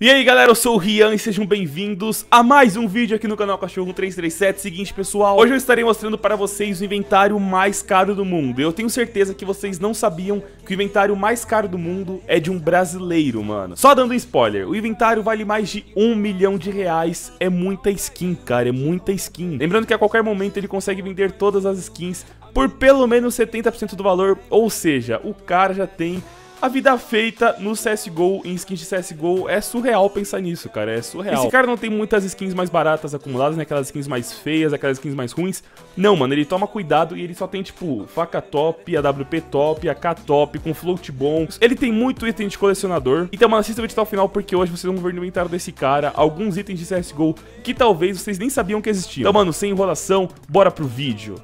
E aí galera, eu sou o Rian e sejam bem-vindos a mais um vídeo aqui no canal Cachorro 337. Seguinte pessoal, hoje eu estarei mostrando para vocês o inventário mais caro do mundo. Eu tenho certeza que vocês não sabiam que o inventário mais caro do mundo é de um brasileiro, mano. Só dando um spoiler, o inventário vale mais de R$1 milhão. É muita skin, cara, é muita skin. Lembrando que a qualquer momento ele consegue vender todas as skins por pelo menos 70% do valor. Ou seja, o cara já tem a vida feita no CSGO, em skins de CSGO. É surreal pensar nisso, cara, é surreal. Esse cara não tem muitas skins mais baratas acumuladas, né, aquelas skins mais feias, aquelas skins mais ruins. Não, mano, ele toma cuidado e ele só tem, tipo, faca top, AWP top, AK top, com float bom. Ele tem muito item de colecionador. Então, mano, assista o vídeo até o final, porque hoje vocês vão ver no inventário desse cara alguns itens de CSGO que talvez vocês nem sabiam que existiam. Então, mano, sem enrolação, bora pro vídeo.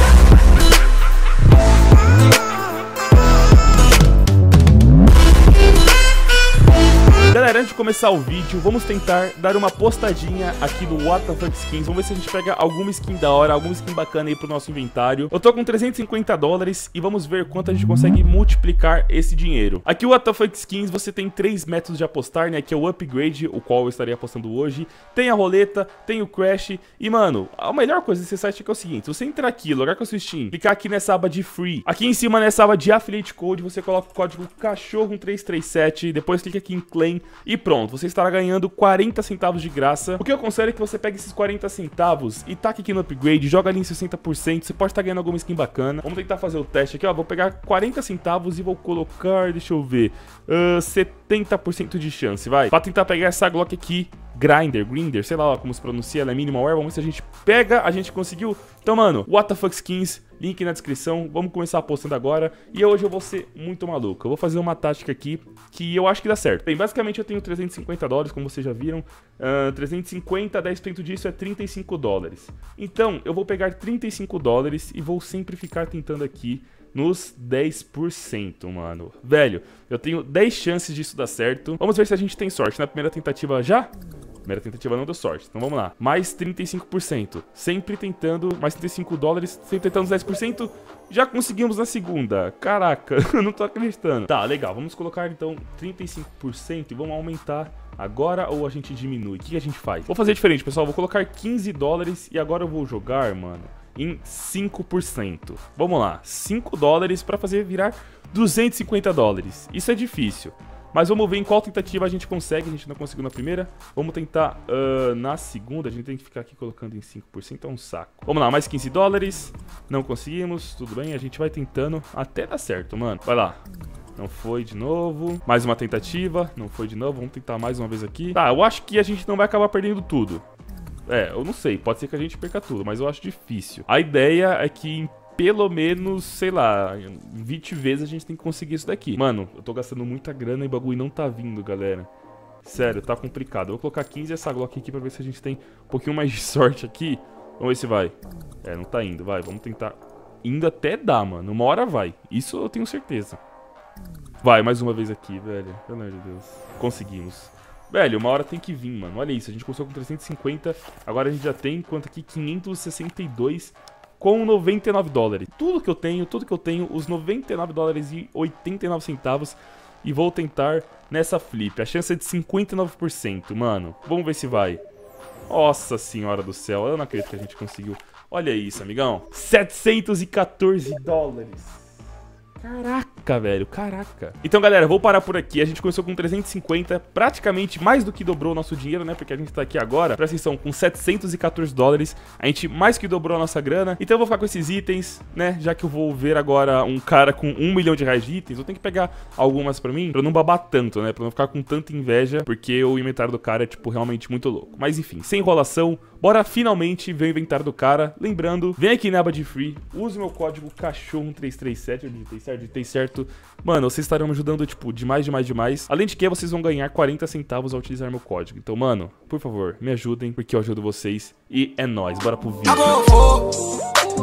Galera, antes de começar o vídeo, vamos tentar dar uma postadinha aqui no What the Fuck Skins. Vamos ver se a gente pega alguma skin da hora, alguma skin bacana aí pro nosso inventário. Eu tô com $350 e vamos ver quanto a gente consegue multiplicar esse dinheiro. Aqui o What the Fuck Skins, você tem 3 métodos de apostar, né? Que é o Upgrade, o qual eu estarei apostando hoje. Tem a roleta, tem o Crash. E, mano, a melhor coisa desse site é que é o seguinte: se você entrar aqui, logar com a sua Steam, clicar aqui nessa aba de Free. Aqui em cima, nessa aba de Affiliate Code, você coloca o código Cachorro337. Depois clica aqui em Claim. E pronto, você estará ganhando 40 centavos de graça. O que eu aconselho é que você pegue esses 40 centavos e taque aqui no upgrade, joga ali em 60%, você pode estar ganhando alguma skin bacana. Vamos tentar fazer o teste aqui, ó, vou pegar 40 centavos e vou colocar, deixa eu ver, 70% de chance, vai. Pra tentar pegar essa Glock aqui, Grinder, sei lá como se pronuncia, ela é Minimalware. Vamos ver se a gente pega, a gente conseguiu. Então, mano, What the Fuck Skins, link na descrição. Vamos começar apostando agora. E hoje eu vou ser muito maluco. Eu vou fazer uma tática aqui que eu acho que dá certo. Bem, basicamente eu tenho $350, como vocês já viram. 350, 10% disso é $35. Então, eu vou pegar $35 e vou sempre ficar tentando aqui nos 10%, mano. Velho, eu tenho 10 chances disso dar certo. Vamos ver se a gente tem sorte. Na primeira tentativa já? Primeira tentativa não deu sorte, então vamos lá. Mais 35%, sempre tentando, mais $35, sempre tentando os 10%. Já conseguimos na segunda, caraca, eu não tô acreditando. Tá, legal, vamos colocar então 35% e vamos aumentar agora ou a gente diminui? O que a gente faz? Vou fazer diferente, pessoal, vou colocar $15 e agora eu vou jogar, mano, em 5%. Vamos lá, $5 pra fazer virar $250. Isso é difícil. Mas vamos ver em qual tentativa a gente consegue. A gente não conseguiu na primeira. Vamos tentar na segunda. A gente tem que ficar aqui colocando em 5%. É um saco. Vamos lá, mais $15. Não conseguimos. Tudo bem, a gente vai tentando até dar certo, mano. Vai lá. Não foi de novo. Mais uma tentativa. Não foi de novo. Vamos tentar mais uma vez aqui. Tá, eu acho que a gente não vai acabar perdendo tudo. É, eu não sei. Pode ser que a gente perca tudo, mas eu acho difícil. A ideia é que pelo menos, sei lá, 20 vezes a gente tem que conseguir isso daqui. Mano, eu tô gastando muita grana e o bagulho não tá vindo, galera. Sério, tá complicado. Eu vou colocar 15 essa Glock aqui pra ver se a gente tem um pouquinho mais de sorte aqui. Vamos ver se vai. É, não tá indo, vai. Vamos tentar. Indo até dá, mano. Uma hora vai. Isso eu tenho certeza. Vai, mais uma vez aqui, velho. Pelo amor de Deus. Conseguimos. Velho, uma hora tem que vir, mano. Olha isso, a gente começou com 350. Agora a gente já tem, quanto aqui? 562. Com $99. Tudo que eu tenho, os $99,89. E vou tentar nessa flip. A chance é de 59%, mano. Vamos ver se vai. Nossa senhora do céu, eu não acredito que a gente conseguiu. Olha isso, amigão. $714. Caraca, velho, caraca. Então, galera, vou parar por aqui. A gente começou com 350, praticamente mais do que dobrou o nosso dinheiro, né? Porque a gente tá aqui agora, presta atenção, com $714. A gente mais que dobrou a nossa grana. Então eu vou ficar com esses itens, né? Já que eu vou ver agora um cara com R$1 milhão de itens, eu tenho que pegar algumas pra mim, pra não babar tanto, né? Pra não ficar com tanta inveja, porque o inventário do cara é, tipo, realmente muito louco. Mas enfim, sem enrolação, bora finalmente ver o inventário do cara. Lembrando, vem aqui na aba de Free, use meu código Cachorro337, eu digitei certo. Mano, vocês estarão me ajudando, tipo, demais. Além de que vocês vão ganhar 40 centavos ao utilizar meu código. Então, mano, por favor, me ajudem, porque eu ajudo vocês. E é nóis, bora pro vídeo.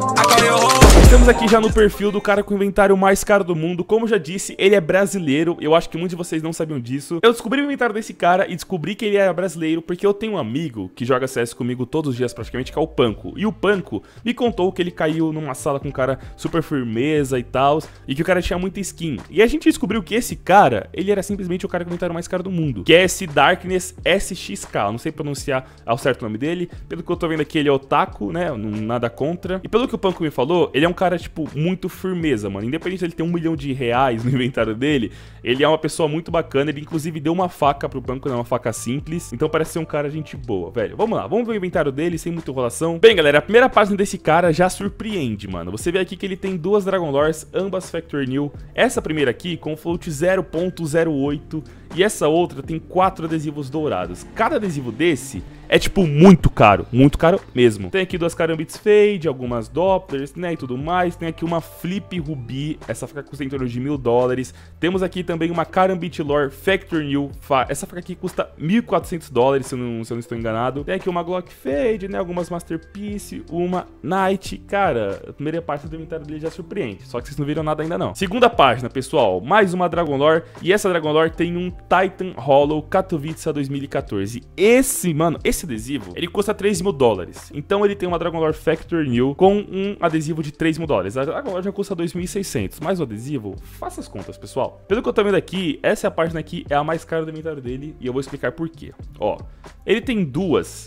Estamos aqui já no perfil do cara com o inventário mais caro do mundo. Como já disse, ele é brasileiro. Eu acho que muitos de vocês não sabiam disso. Eu descobri o inventário desse cara e descobri que ele era brasileiro porque eu tenho um amigo que joga CS comigo todos os dias praticamente, que é o Panko. E o Panko me contou que ele caiu numa sala com um cara super firmeza e tal, e que o cara tinha muita skin. E a gente descobriu que esse cara, ele era simplesmente o cara com o inventário mais caro do mundo, que é esse Darkness SXK. Eu não sei pronunciar ao certo o nome dele. Pelo que eu tô vendo aqui, ele é otaku, né? Nada contra. E pelo que o Panko me falou, ele é um cara, tipo, muito firmeza, mano. Independente de ele ter R$1 milhão no inventário dele, ele é uma pessoa muito bacana. Ele, inclusive, deu uma faca pro Panko, né? Uma faca simples. Então parece ser um cara gente boa, velho. Vamos lá, vamos ver o inventário dele, sem muita enrolação. Bem, galera, a primeira página desse cara já surpreende, mano. Você vê aqui que ele tem duas Dragon Lores, ambas Factory New. Essa primeira aqui com float 0.08 e essa outra tem 4 adesivos dourados. Cada adesivo desse é, tipo, muito caro mesmo. Tem aqui duas Karambits Fade, algumas Dopplers, né, e tudo mais. Tem aqui uma Flip Ruby, essa faca custa em torno de $1.000. Temos aqui também uma Karambit Lore Factory New, essa faca aqui custa $1.400, se eu não estou enganado. Tem aqui uma Glock Fade, né, algumas Masterpiece, uma Knight. Cara, a primeira parte do inventário dele já surpreende, só que vocês não viram nada ainda não. Segunda página, pessoal, mais uma Dragon Lore, e essa Dragon Lore tem um Titan Hollow Katowice 2014. Esse adesivo, ele custa $3.000. Então ele tem uma Dragon Lore Factory New com um adesivo de $3.000. A Dragon Lore já custa 2.600, mas o adesivo, faça as contas, pessoal. Pelo que eu tô vendo aqui, essa página aqui é a mais cara do inventário dele e eu vou explicar por quê. Ó, ele tem duas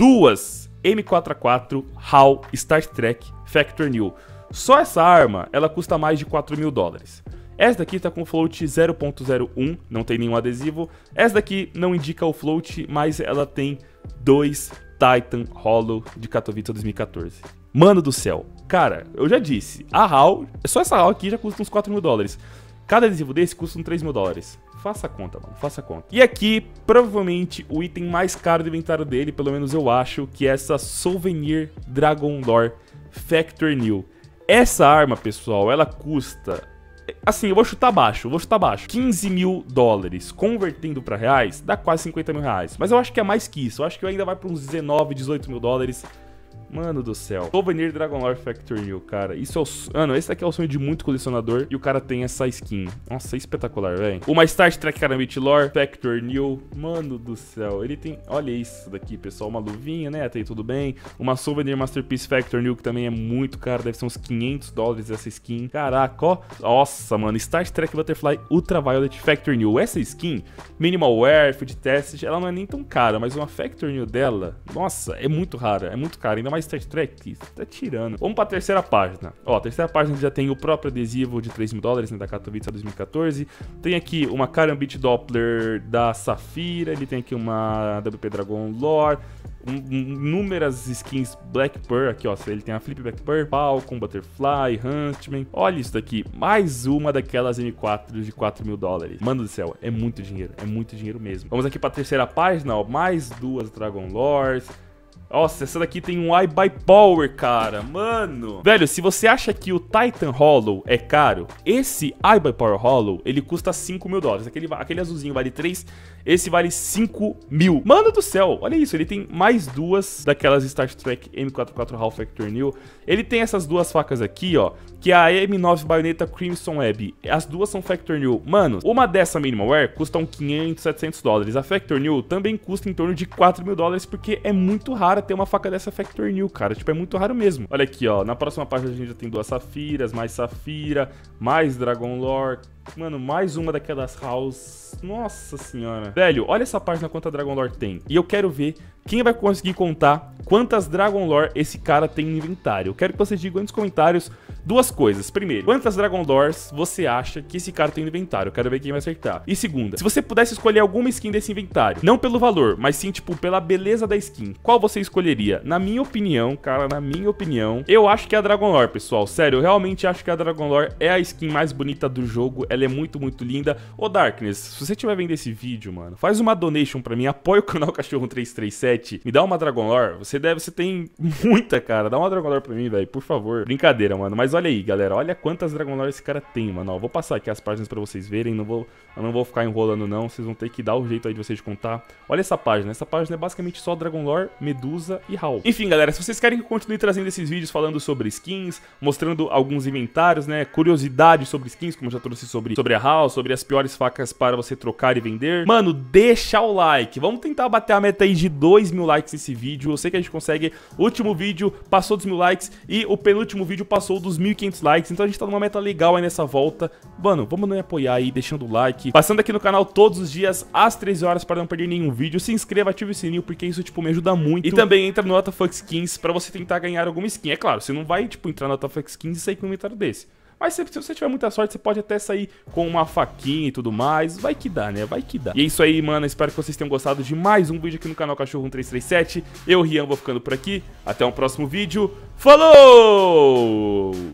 M4A4 HAL Star Trek Factory New. Só essa arma, ela custa mais de $4.000. Essa daqui tá com float 0.01, não tem nenhum adesivo. Essa daqui não indica o float, mas ela tem 2 Titan Hollow de Katowice 2014. Mano do céu, cara, eu já disse, a HAL, só essa HAL aqui já custa uns $4.000. Cada adesivo desse custa uns $3.000. Faça a conta, mano, faça a conta. E aqui, provavelmente, o item mais caro do inventário dele, pelo menos eu acho, que é essa Souvenir Dragon Lore Factory New. Essa arma, pessoal, ela custa... Assim, eu vou chutar baixo, $15.000. Convertendo pra reais, dá quase R$50.000. Mas eu acho que é mais que isso, eu acho que ainda vai pra uns 19, $18.000. Mano do céu. Souvenir Dragon Lore Factory New, cara. Isso é o... Mano, esse aqui é o sonho de muito colecionador. E o cara tem essa skin. Nossa, espetacular, velho. Uma Star Trek Karambit Lore Factory New. Mano do céu. Ele tem... Olha isso daqui, pessoal. Uma luvinha, né? Até aí tudo bem. Uma Souvenir Masterpiece Factory New, que também é muito caro. Deve ser uns $500 essa skin. Caraca, ó. Nossa, mano. Star Trek Butterfly Ultraviolet Factory New. Essa skin, Minimal Wear, Field Test, ela não é nem tão cara. Mas uma Factory New dela, nossa, é muito rara. É muito cara. Ainda mais Star Trek, tá tirando. Vamos pra terceira página. Ó, a terceira página já tem o próprio adesivo de $3.000, né, da Katowice 2014. Tem aqui uma Karambit Doppler da Safira. Ele tem aqui uma WP Dragon Lore. Inúmeras skins Black Pearl. Aqui, ó, ele tem a Flip Black Pearl, Falcon, Butterfly, Huntsman. Olha isso daqui. Mais uma daquelas M4 de $4.000. Mano do céu, é muito dinheiro mesmo. Vamos aqui pra terceira página, ó. Mais duas Dragon Lores. Nossa, essa daqui tem um iBuyPower, cara. Mano. Velho, se você acha que o Titan Hollow é caro, esse iBuyPower Hollow, ele custa $5.000. Aquele azulzinho vale 3, esse vale 5.000. Mano do céu, olha isso. Ele tem mais duas daquelas Star Trek M4A4 HAL Factory New. Ele tem essas duas facas aqui, ó, que é a M9 Baioneta Crimson Web. As duas são Factory New. Mano, uma dessa Minimal Wear custa uns $500, $700. A Factory New também custa em torno de $4.000, porque é muito raro ter uma faca dessa Factory New, cara. Tipo, é muito raro mesmo. Olha aqui, ó. Na próxima página a gente já tem duas Safiras, mais Safira, mais Dragon Lore. Mano, mais uma daquelas House. Nossa senhora. Velho, olha essa página quanta Dragon Lore tem. E eu quero ver quem vai conseguir contar quantas Dragon Lore esse cara tem no inventário. Eu quero que vocês digam nos comentários duas coisas. Primeiro, quantas Dragon Lores você acha que esse cara tem no inventário? Eu quero ver quem vai acertar. E segunda, se você pudesse escolher alguma skin desse inventário, não pelo valor, mas sim, tipo, pela beleza da skin, qual você escolheria? Na minha opinião, cara, eu acho que é a Dragon Lore, pessoal. Sério, eu realmente acho que a Dragon Lore é a skin mais bonita do jogo. ela é muito, muito linda. Ô Darkness, se você estiver vendo esse vídeo, mano, faz uma donation pra mim, apoia o canal Cachorro 337, me dá uma Dragon Lore, você tem muita, cara, dá uma Dragon Lore pra mim, velho, por favor. Brincadeira, mano, mas olha aí, galera, olha quantas Dragon Lore esse cara tem, mano, ó, vou passar aqui as páginas pra vocês verem, eu não vou ficar enrolando não, vocês vão ter que dar o jeito aí de vocês contar. Olha essa página é basicamente só Dragon Lore, Medusa e Howl. Enfim, galera, se vocês querem que eu continue trazendo esses vídeos falando sobre skins, mostrando alguns inventários, né, curiosidades sobre skins, como eu já trouxe sobre a Howl, sobre as piores facas para você trocar e vender, mano, deixa o like, vamos tentar bater a meta aí de 2.000 likes nesse vídeo, eu sei que a gente consegue. O último vídeo passou dos 1.000 likes e o penúltimo vídeo passou dos 1.500 likes, então a gente tá numa meta legal aí nessa volta. Mano, vamos me apoiar aí, deixando o like, passando aqui no canal todos os dias às 13 horas para não perder nenhum vídeo, se inscreva, ative o sininho, porque isso, tipo, me ajuda muito. E também entra no WTF Skins pra você tentar ganhar alguma skin. É claro, você não vai, tipo, entrar no WTF Skins e sair com um inventário desse. Mas se você tiver muita sorte, você pode até sair com uma faquinha e tudo mais. Vai que dá, né? Vai que dá. E é isso aí, mano. Espero que vocês tenham gostado de mais um vídeo aqui no canal Cachorro 1337. Eu, Rian, vou ficando por aqui. Até um próximo vídeo. Falou!